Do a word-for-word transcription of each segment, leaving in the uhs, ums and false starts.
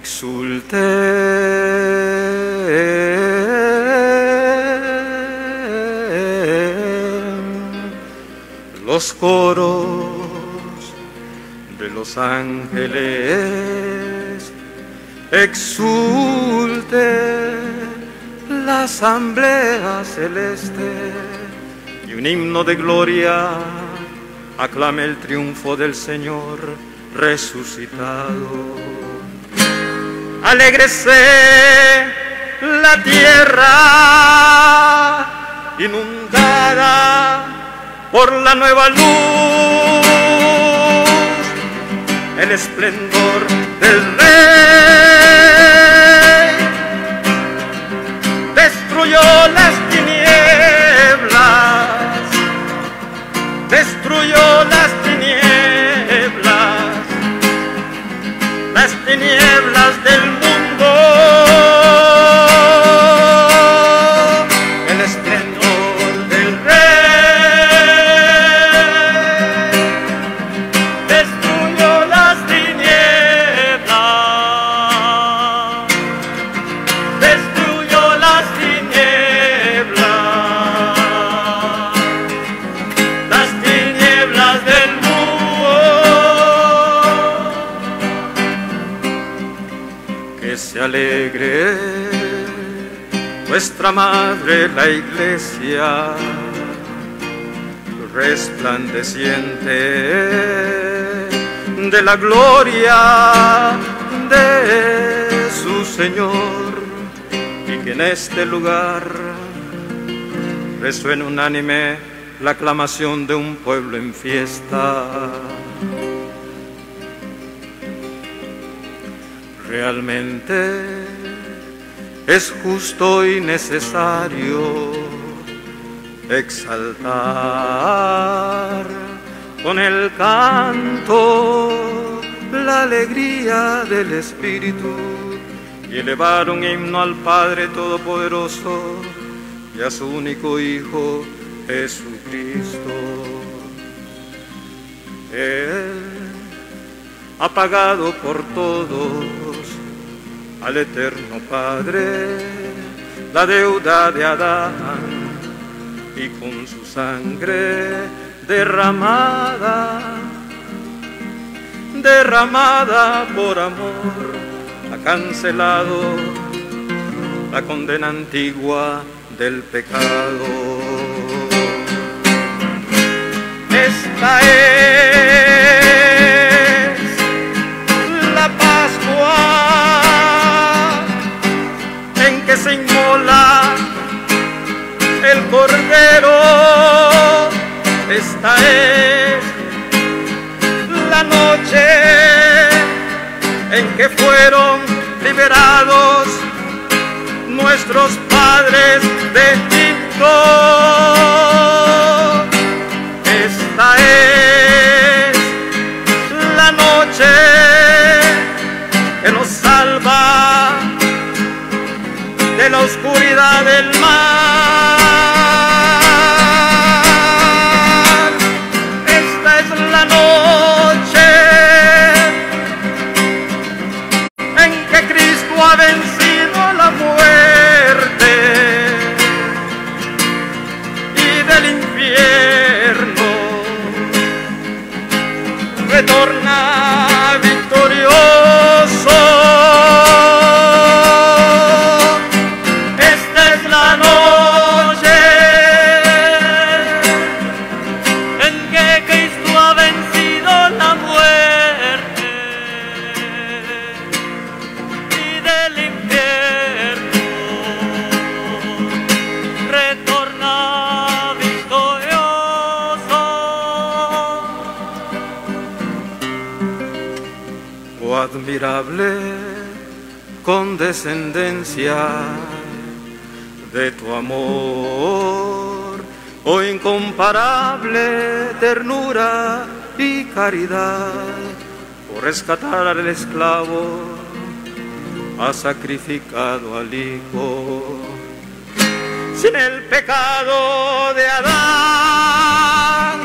exulte los coros de los ángeles, exulte la asamblea celeste, y un himno de gloria aclame el triunfo del Señor resucitado. Alégrese la tierra inundada por la nueva luz, el esplendor del Rey destruyó las tinieblas, destruyó las tinieblas, las tinieblas del mundo. El esplendor del Rey destruyó las tinieblas, destruyó las tinieblas, las tinieblas del mundo. Que se alegre nuestra madre la Iglesia, resplandeciente de la gloria de su Señor, y que en este lugar resuene unánime la aclamación de un pueblo en fiesta. Realmente es justo y necesario exaltar con el canto la alegría del Espíritu y elevar un himno al Padre Todopoderoso y a su único Hijo Jesucristo. Él ha pagado por todos al eterno Padre la deuda de Adán, y con su sangre derramada, derramada por amor, ha cancelado la condena antigua del pecado. Esta es la Pascua en que se inmola el Cordero. Esta es la noche en que fueron liberados nuestros padres de Egipto. Esta es la noche que nos salva de la oscuridad del mar. Esta es la noche en que Cristo ha vencido la muerte y del infierno retorna victorioso. Admirable condescendencia de tu amor, oh incomparable ternura y caridad, por rescatar al esclavo has sacrificado al Hijo. Sin el pecado de Adán,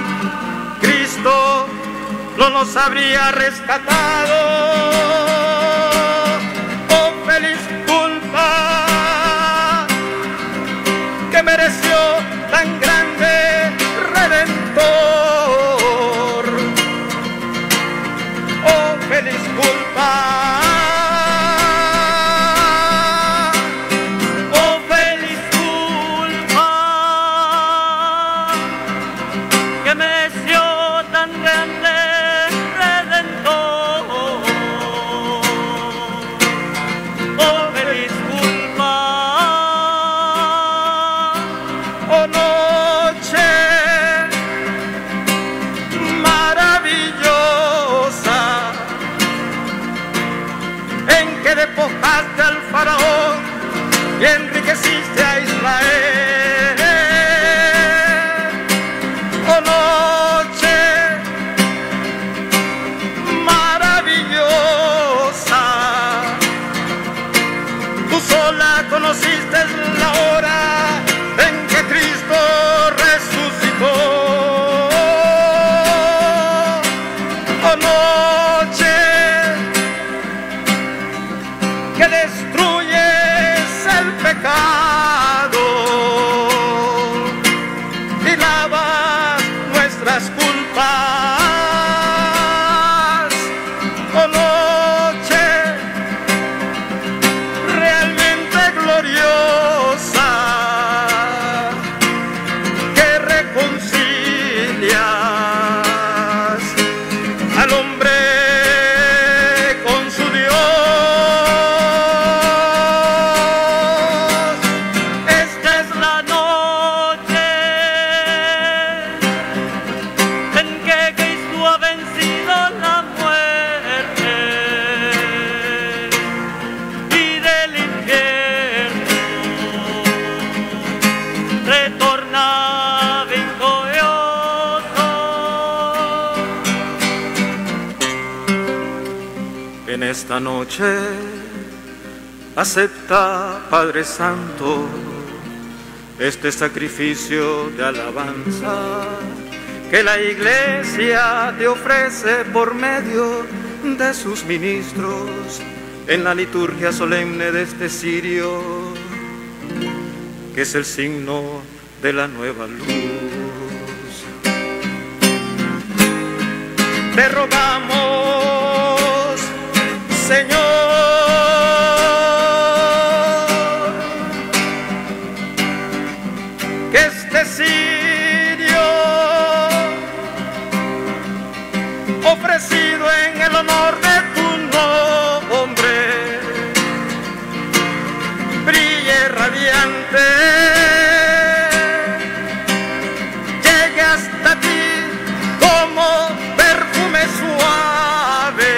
Cristo no nos habría rescatado. Oh noche maravillosa, tú sola conociste la hora en que Cristo resucitó. Oh noche que destruyes el pecado y lavas nuestras culpas. Oh noche realmente gloriosa, que reconcilias al hombre con su Dios. Esta es la noche en que Cristo ha vencido la muerte y del infierno retorna victorioso. En esta noche acepta, Padre Santo, este sacrificio de alabanza que la Iglesia te ofrece por medio de sus ministros en la liturgia solemne de este cirio, que es el signo de la nueva luz. Te rogamos, Señor, que este cirio ofrecido en el honor de tu nombre brille radiante, llegue hasta ti como perfume suave,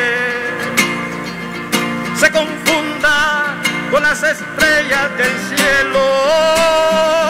se confunda con las estrellas del cielo.